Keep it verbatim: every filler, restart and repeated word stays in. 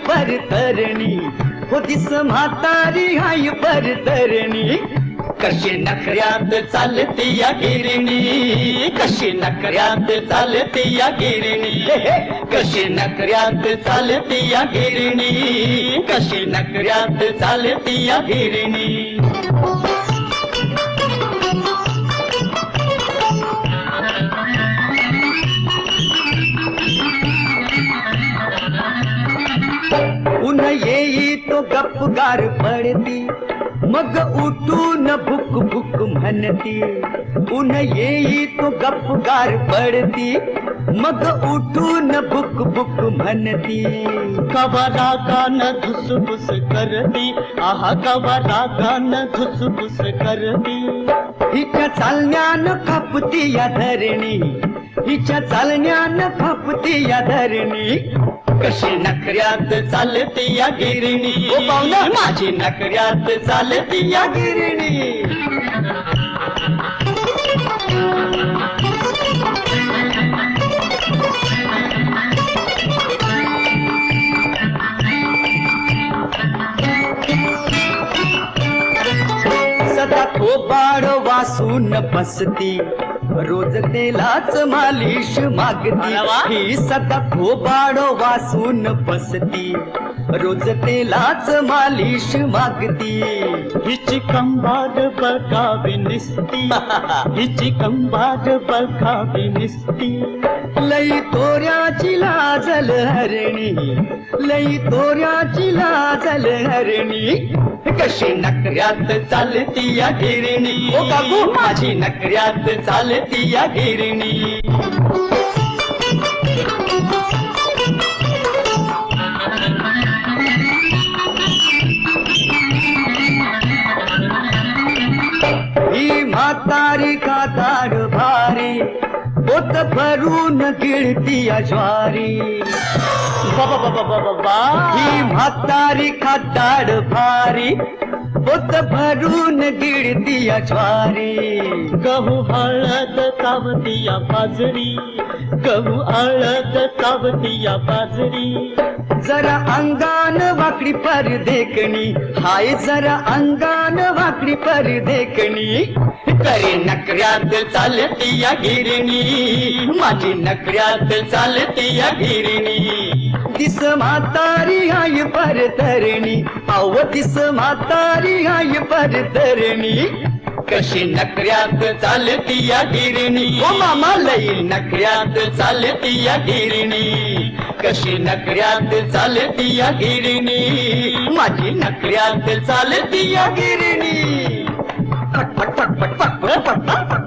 परतरणी, हो दिस म्हातारी हाय परतरणी. कशी नखऱ्यात चालती या गिरणी, कशी नखऱ्यात चालती या गिरणी, कशी नखऱ्यात चालती या गिरणी, कशी नखऱ्यात चालती या गिरणी. ऊन येई तो गपगार पडती, मग उठून भुक भुक म्हणती. ऊन येई तो गपगार पडती, मग उठून भुक भुक म्हणती. कवा रागानं धुसफुस करती, आहा कवा रागानं धुसफुस करती. हिच्या चालण्यानं कापती या धरणी, हिच्या चालण्यानं कापती या धरणी. कशी नखऱ्यात चालती या गिरणी, ओ पाहुणा माझी नखऱ्यात चालती या गिरणी. सदा थोबाड वासून बसती, रोज तेलाच मालिश मागती. ही सदा थोबाड वासून बसती, रोज तेलाच मालिश मागती. हिची कंबाड बघावी निसती, हिची कंबाड बघावी निसती. लई तोऱ्याची लाजल हरणी, लई तोऱ्याची लाजल हरणी. कशी नखऱ्यात चालती या गिरणी, ओ काकू माझी नखऱ्यात चालती या गिरणी. ही म्हातारी का दाढ भारी, पोत भरून गिळती या ज्वारी. बाबा बाबा बाबा बा, ही म्हातारी का दाढ भारी, पोत भरून गिळती या ज्वारी. गहू हळद चावती या बाजरी, गहू हळद चावती या बाजरी. जरा अंगान वाकडी पर देखणी, हाय जरा अंगान वाकडी पर देखणी. करे नखऱ्यात चालती या गिरणी, माझी नखऱ्यात चालती या गिरणी. दिस म्हातारी हाय परतरणी, अव दिस म्हातारी हाय परतरणी. कशी नखऱ्यात चालती या गिरणी, ओ मामा लई नखऱ्यात चालती या गिरणी. कशी नखऱ्यात चालती या गिरणी, माझी नखऱ्यात चालती या गिरणी. पट पट पट पट पट पट पट.